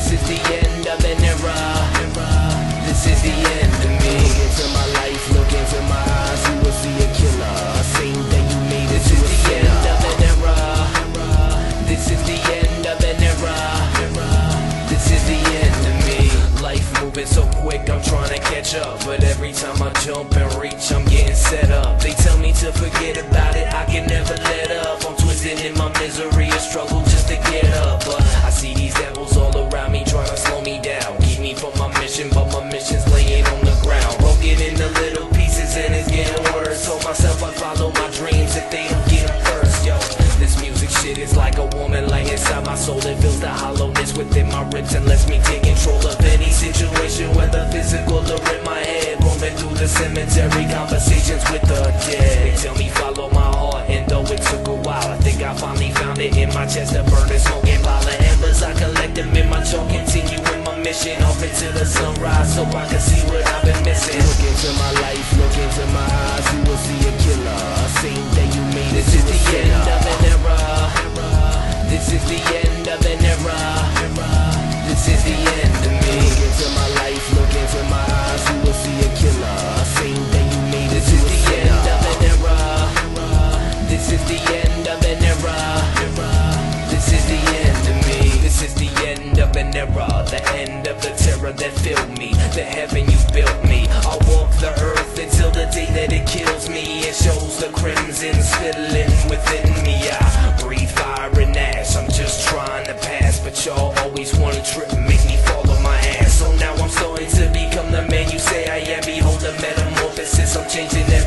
This is the end of an era. This is the end of me. Look into my life, look into my eyes, you will see a killer. Same day you made it to a sinner. This is the end of an era. This is the end of an era. This is the end of me. Life moving so quick, I'm trying to catch up, but every time I jump and reach, I'm getting set up. They tell me to forget about it, I can never let up. I'm twisted in my misery, a struggle just to get up. But I see these devils all around me trying to slow me down, keep me from my mission, but my mission's laying on the ground, broken into little pieces and it's getting worse. Told myself I'd follow my dreams if they don't get them first. Yo, this music shit is like a woman laying inside my soul. It fills the hollowness within my ribs and lets me take control of any situation, whether physical or in my head. Roaming through the cemetery, conversations with the dead. They tell me follow my heart, and though it took a while, I think I finally found it in my chest. A burning, smoking pile of embers, I collect them in my chalk, continuing my mission off into the sunrise, so I can see what I've been missing. Look into my life, look into my eyes, you will see a killer. Same day you made it. This is the end of an era. This is the end of an era. This is the end of me. Look into my life, look into my eyes, you will see a killer. Same day you made it. This is the end of an era. This is the end of an era. This is the end of me. This is the end of an era. The end of the terror that filled me, the heaven you built me. I'll walk the earth until the day that it kills me. It shows the crimson spilling within me. I breathe fire and ash, I'm just trying to pass, but y'all always wanna trip, make me fall on my ass. So now I'm starting to become the man you say I am. Behold the metamorphosis, I'm changing